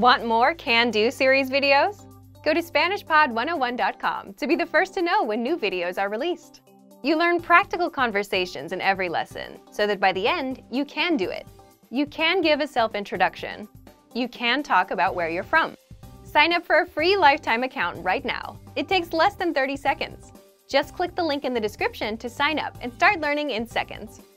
Want more can-do series videos? Go to SpanishPod101.com to be the first to know when new videos are released. You learn practical conversations in every lesson, so that by the end, you can do it. You can give a self-introduction. You can talk about where you're from. Sign up for a free lifetime account right now. It takes less than 30 seconds. Just click the link in the description to sign up and start learning in seconds.